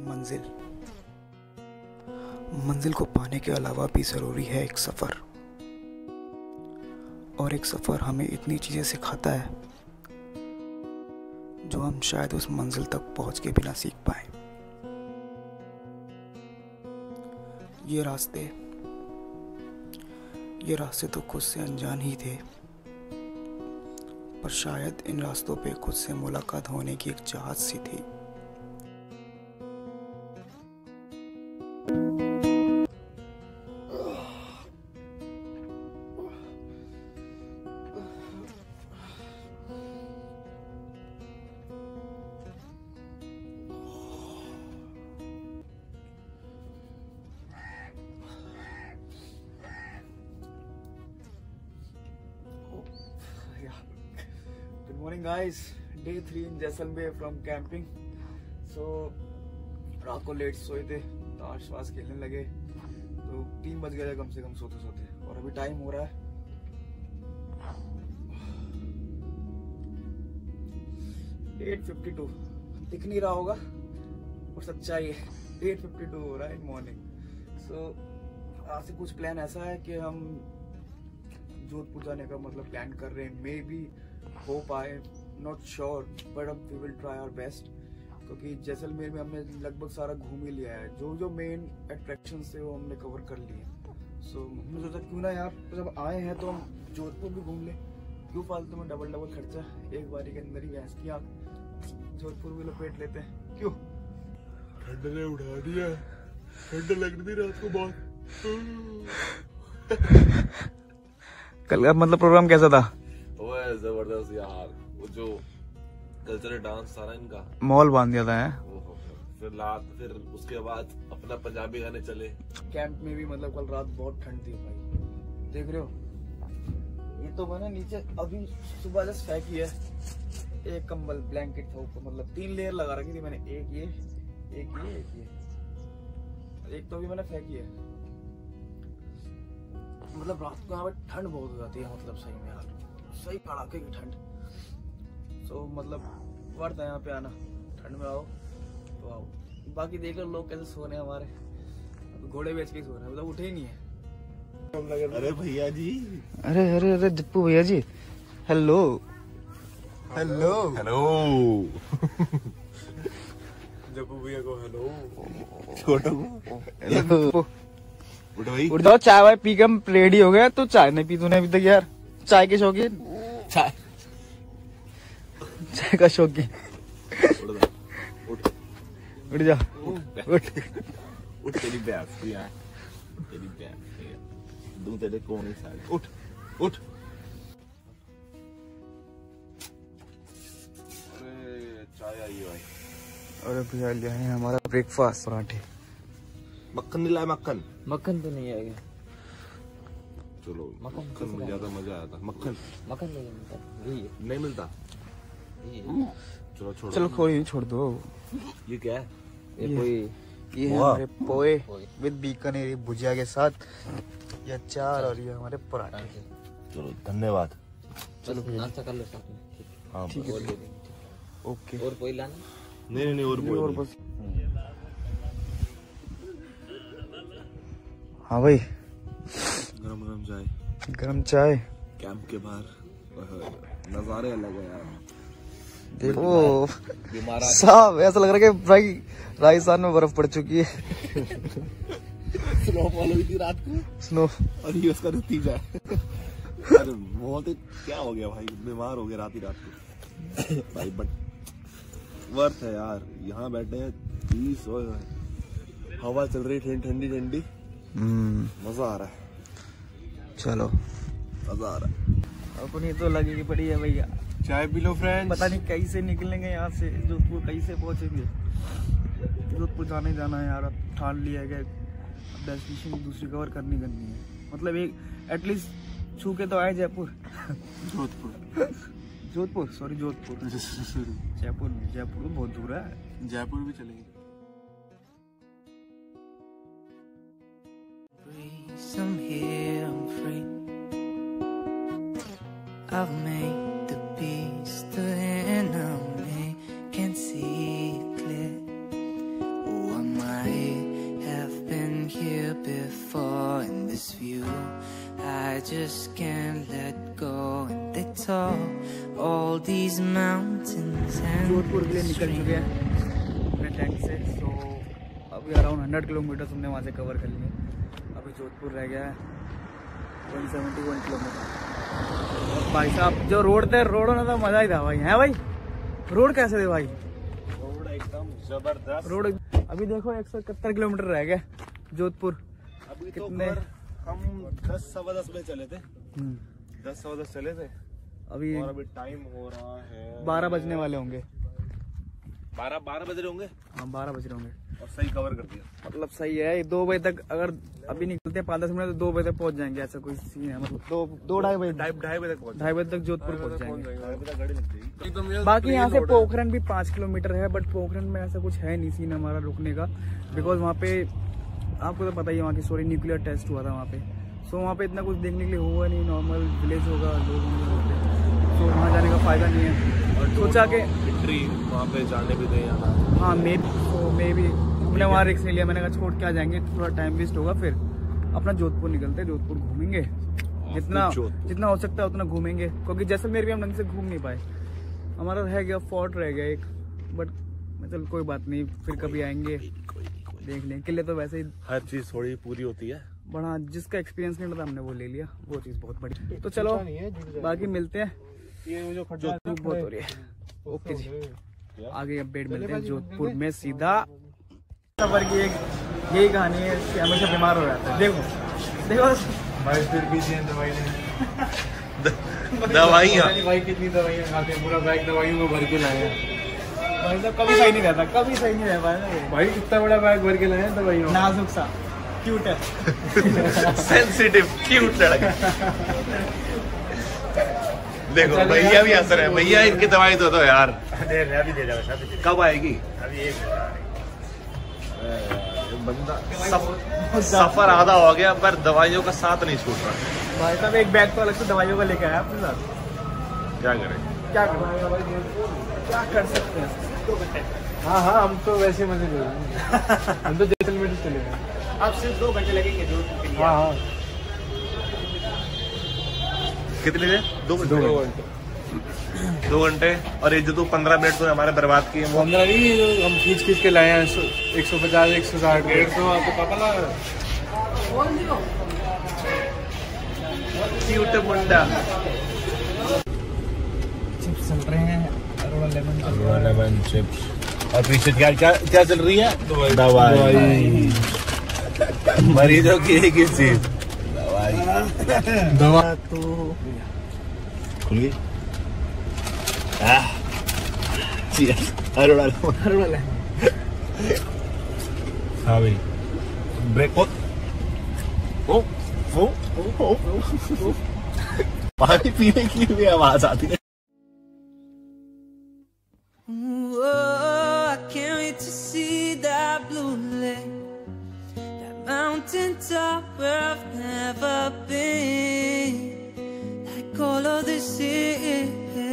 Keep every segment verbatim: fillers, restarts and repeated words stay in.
मंजिल मंजिल को पाने के अलावा भी ज़रूरी है एक सफ़र, और एक सफ़र हमें इतनी चीज़ें सिखाता है जो हम शायद उस मंजिल तक पहुंच के भी ना सीख पाए। ये रास्ते ये रास्ते तो खुद से अनजान ही थे, पर शायद इन रास्तों पे खुद से मुलाकात होने की एक चाहत सी थी। Good morning guys, day three in Jaisalmer from camping. So रात को लेट सोए थे, ताश वाश खेलने लगे तो तीन बज गए कम से कम सोते सोते, और अभी टाइम हो रहा है एट फिफ्टी टू। दिख नहीं रहा होगा और सच्चाई है, एट फिफ्टी टू हो रहा है इन मॉर्निंग। सो आज से कुछ प्लान ऐसा है कि हम जोधपुर जाने का मतलब प्लान कर रहे हैं। मे बी हो पाए, नॉट श्योर, बट हम we will try our best, क्योंकि जैसलमेर में हमने लगभग सारा घूम ही लिया है। जो जो मेन अट्रैक्शन थे वो हमने कवर कर लिए। सो so, हमने सोचा क्यों ना यार जब आए हैं तो हम जोधपुर भी घूम लें, क्यों फालतू में डबल डबल खर्चा, एक बारी के अंदर ही भैंस की आँख, जोधपुर भी लपेट लेते हैं। क्यों ठंड ने उठा दिया, ठंड लग रही रात को बहुत। कल का मतलब प्रोग्राम कैसा था? वो है जबरदस्त यार, वो जो कल्चरल डांस सारा इनका मॉल बांध दिया था है? फिर रात फिर उसके बाद अपना पंजाबी गाने चले। कैंप में भी मतलब कल रात बहुत ठंड थी भाई, देख रहे हो ये तो मैंने नीचे अभी सुबह जस्ट फेंकी है। एक कंबल ब्लैंकेट था ऊपर, मतलब तीन लेयर लगा रखी थी मैंने, एक ये एक ये एक ये एक तो अभी मैंने फेंकी है। मतलब रात को यहाँ पे ठंड बहुत हो जाती है, मतलब सही में यार, सही कड़ाके की ठंड। सो so, मतलब वर्थ है यहाँ पे आना, ठंड में आओ तो आओ। बाकी देख लो लोग कैसे सो रहे हैं हमारे, घोड़े बेच के सो रहे हैं, मतलब उठे ही नहीं है। अरे भैया जी, अरे अरे अरे जप्पू भैया जी, हेलो हेलो हेलो जप्पू भैया को हेलो, छोटो को हेलो। उठ भाई, उठ जाओ, चाय वाय पी के हम रेडी हो गए। तो चाय नहीं पी तूने अभी तक यार, चाय के शौकीन, चाय चाय का शौकीन। उठ उठ जा, उठ उठ तेरी बैठ यार, तेरी बैठ दूं तेरे कोने साइड, उठ उठ। अरे चाय आई भाई। अरे भैया लिया है हमारा ब्रेकफास्ट, पराठे। मक्खन नहीं लाया? मक्खन मक्खन तो नहीं आएगा। चलो मक्खन में ज्यादा मजा आया था। मक्खन मक्खन नहीं मिलता, नहीं मिलता। चलो छोड़, चलो कोई छोड़ दो। ये क्या है? ये कोई ये है हमारे पोए विद बीकानेरी भुजिया के साथ, ये अचार और ये हमारे पराठे। चलो धन्यवाद। चलो नाश्ता कर लो साथ में। हाँ ठीक है, ओके। और कोई लाना? नहीं नहीं और कोई और बस। हाँ भाई, गरम गरम चाय, गरम चाय कैंप के बाहर, नजारे अलग है यार। देखो बीमार साहब, ऐसा लग रहा है कि भाई राजस्थान में बर्फ पड़ चुकी है। स्नो फॉल हुई थी रात को, स्नो, और ये उसका नतीजा है। अरे बहुत क्या हो गया भाई, बीमार हो गया रात ही रात को भाई। बट वर्थ है यार, यहाँ बैठे हैं, पीस हो, हवा चल रही है ठंडी ठंडी, मजा आ रहा है। चलो मजा आ रहा है। अपनी तो लगेगी पड़ी है भैया। चाय पी लो फ्रेंड्स। पता नहीं कैसे निकलेंगे यहाँ से, जोधपुर कैसे पहुँचेंगे। जोधपुर जाने जाना है यार, अब ठान लिया है, डेस्टिनेशन दूसरी कवर करनी करनी है। मतलब एक एटलीस्ट छू के तो आए जयपुर। जोधपुर जोधपुर सॉरी जोधपुर जयपुर में, जयपुर तो बहुत दूर है। जयपुर भी चलेंगे। I'm here, I'm free. I've made the peace to enemy, can't see clear. Oh, I'm all these mountains and Jodhpur के लिए निकल चुके हैं अपने टेंट से। सो अभी अराउंड हंड्रेड किलोमीटर हमने वहाँ से कवर कर लिए। अभी जोधपुर रह गया है वन सेवेंटी वन किलोमीटर। और भाई साहब जो रोड थे, रोड होना तो मजा ही था भाई। है भाई रोड कैसे थे भाई? रोड एकदम जबरदस्त रोड अभी देखो एक सौ इकहत्तर किलोमीटर रह गया जोधपुर। अभी कितने? तो हम दस सवा दस में चले थे, दस सवा दस चले थे अभी और अभी टाइम हो रहा है बारह बजने वाले होंगे। बारह बारह बज रहे होंगे। हाँ बारह बज रहे होंगे और सही कवर कर दिया। मतलब सही है। दो बजे तक अगर अभी निकलते हैं पाँच दस मिनट तो दो बजे तक पहुंच जाएंगे। ऐसा कोई सीन है मतलब दो दो ढाई बजे ढाई ढाई बजे तक पहुंच ढाई बजे तक जोधपुर पहुंच जाएंगे। ढाई बजे तक गाड़ी लग जाएगी। बाकी यहाँ से पोखरण भी पाँच किलोमीटर है, बट पोखरण में ऐसा कुछ है नहीं सीन हमारा रुकने का, बिकॉज वहाँ पे आपको तो पता ही है वहाँ की सॉरी न्यूक्लियर टेस्ट हुआ था वहाँ पे। सो वहाँ पे इतना कुछ देखने के लिए हुआ नहीं, नॉर्मल विलेज होगा, लोग होंगे, तो वहाँ जाने का फायदा नहीं है। और सोचा कि ट्री वहाँ पे जाने भी दे जाना। हाँ मे तो मे भी हमने वहाँ रिक्स नहीं लिया। मैंने कहा छोड़ के आ जाएंगे, थोड़ा टाइम वेस्ट होगा, फिर अपना जोधपुर निकलते, जोधपुर घूमेंगे जितना जितना हो सकता है उतना घूमेंगे, क्योंकि जैसलमेर भी हम ढंग से घूम नहीं पाए। हमारा रह गया फोर्ट रह गया एक, बट चल कोई बात नहीं, फिर कभी आएंगे देख लेंगे। किले तो वैसे ही हर चीज थोड़ी पूरी होती है, बड़ा जिसका एक्सपीरियंस नहीं था हमने वो ले लिया, वो चीज़ बहुत बड़ी। तो चलो बाकी मिलते हैं, जोधपुर बहुत हो रही है। ओके जी आगे अपडेट मिलते हैं जोधपुर में सीधा। सफर की एक यही कहानी है कि हमेशा बीमार हो जाता है। देखो देखो भाई फिर भी दवाई नहीं दवाइयाँ भाई कितनी दवाइयाँ खाते हैं, पूरा बैग दवाइयों को भर के लाए हैं भाई साहब। कभी सही नहीं रहता, कभी सही नहीं रह पाया ना ये। भाई कितना बड़ा बैग भर के लाए हैं दवाइयों। नाजुक सा क्यूट है सेंसिटिव क्यूट लड़का। देखो भैया भी हंस रहे हैं, भैया इनकी दवाई तो दो यार। अभी दे जाओ, कब आएगी? अभी एक बंदा सफ, सफर आधा हो गया पर दवाइयों का साथ नहीं छूट रहा। भाई साहब एक बैग तो अलग से दवाइयों का लेके आया अपने साथ। क्या करें? क्या कर क्या कर सकते हैं? हाँ हाँ हम तो वैसे मजे ले रहे हैं। हम तो जैसलमेर से चले गए। अब सिर्फ दो घंटे लगेंगे जोधपुर के लिए। हाँ हाँ कितने देर? दो घंटे दो घंटे और ये जो तू पंद्रह मिनट तो हमारे बर्बाद किए वो पंद्रह नहीं, हम खींच खींच के लाए हैं एक सौ पचास एक सौ साठ डेढ़ सौ। आपको पता ना क्यूट मुंडा। चिप्स चल रहे हैं, अरोड़ा लेमन चल रहा है। लेमन चिप्स और पीछे क्या क्या क्या चल रही है? दवाई। मरीजों की एक ही चीज दवाई। दवा तो खुल गई। अरोड़ा अरोड़ा लेमन। हाँ भाई ब्रेक। ओ ओ ओ ओ ओ पानी पीने की भी आवाज आती है। Ooh, oh, I can't wait to see that blue lake, that mountain top where I've never been, like all of this city.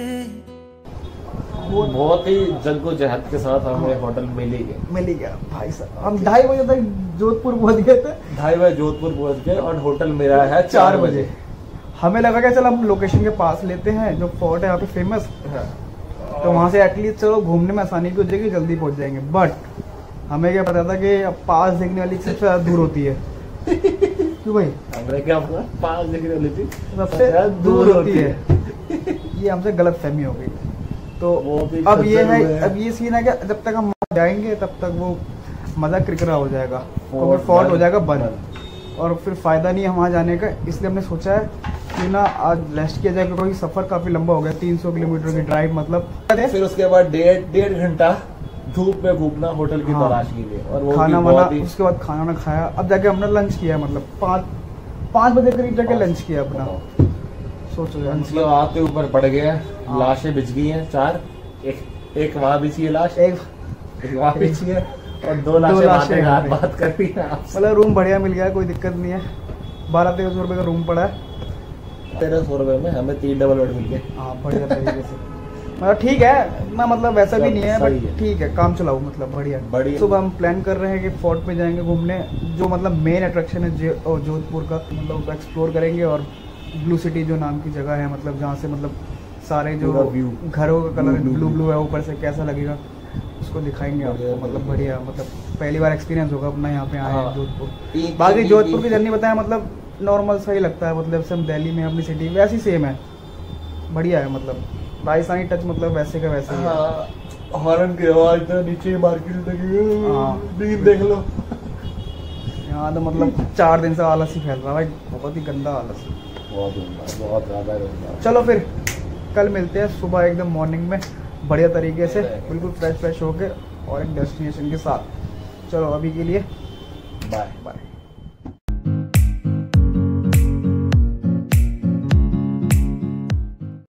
बहुत ही जद्दोजहद के साथ हमें होटल मिल ही गया मिल ही गया भाई साहब। हम ढाई बजे तक जोधपुर पहुंच गए थे, ढाई बजे जोधपुर पहुंच गए और होटल मेरा है चार बजे। हमें लगा कि चल हम लोकेशन के पास लेते हैं, जो फोर्ट है यहाँ पे फेमस, तो वहाँ से एटलीस्ट चलो घूमने में आसानी की हो जाएगी, जल्दी पहुंच जाएंगे। बट हमें क्या पता था कि अब पास देखने वाली सबसे ज्यादा दूर होती है। क्यों भाई? हमने क्या पास देखने वाली थी सबसे दूर होती है। ये हमसे गलत फहमी हो गई। तो अब ये है, अब ये सीन है कि जब तक हम जाएंगे तब तक वो मजा किरकिरा हो जाएगा, क्योंकि फोर्ट हो जाएगा बंद और फिर फायदा नहीं है वहाँ जाने का। इसलिए हमने सोचा है कि ना आज रेस्ट किया जाए, क्योंकि सफर काफी लंबा हो गया, तीन सौ किलोमीटर की ड्राइव। मतलब फिर उसके बाद डेढ़ डेढ़ घंटा धूप में घूमना होटल की हाँ, तलाश के लिए, और वो खाना भी वाना, बहुत ही उसके बाद खाना वाना खाया। अब जाके हमने लंच किया, मतलब पाँच पाँच बजे करीब जाके लंच किया अपना। सोचो यार, उसके बाद के ऊपर पड़ गए, लाशें बिछ गई हैं चार, एक एक वहाँ बिछी है लाश, एक एक वहाँ बिछी है और दो लाशें बातें हाथ बात कर रही हैं। मतलब रूम बढ़िया मिल गया, कोई दिक्कत नहीं है। बारह तेरह सौ रुपये का रूम पड़ा है। तेरह सौ रुपये में हमें तीन डबल बेड मिल गए। हाँ बढ़िया तरीके से, मतलब ठीक है ना, मतलब वैसा भी नहीं है बट ठीक है, काम चलाओ, मतलब बढ़िया बढ़िया। सुबह हम प्लान कर रहे हैं कि फोर्ट पे जाएंगे घूमने, जो मतलब मेन अट्रैक्शन है जोधपुर का, मतलब एक्सप्लोर करेंगे। और ब्लू सिटी जो नाम की जगह है, मतलब जहाँ से मतलब सारे जो घरों का कलर ब्लू ब्लू है ऊपर से कैसा लगेगा उसको दिखाएंगे आपको। मतलब बढ़िया, मतलब पहली बार एक्सपीरियंस होगा अपना यहाँ पे आए हैं जोधपुर। बाकी जोधपुर की जर्नी बताया मतलब नॉर्मल सही लगता है, मतलब जैसे हम दिल्ली में अपनी सिटी वैसी सेम है, बढ़िया है। मतलब राजस्थानी टच मतलब वैसे का वैसे ही है। हॉर्न की आवाज तो नीचे मार्केट लगी। हाँ देख लो यहाँ तो मतलब चार दिन से आलस ही फैल रहा है भाई, बहुत ही गंदा आलस, बहुत बहुत ज्यादा। चलो फिर कल मिलते हैं सुबह एकदम मॉर्निंग में बढ़िया तरीके से, बिल्कुल फ्रेश फ्रेश होके और एक डेस्टिनेशन के साथ। चलो अभी के लिए बाय बाय।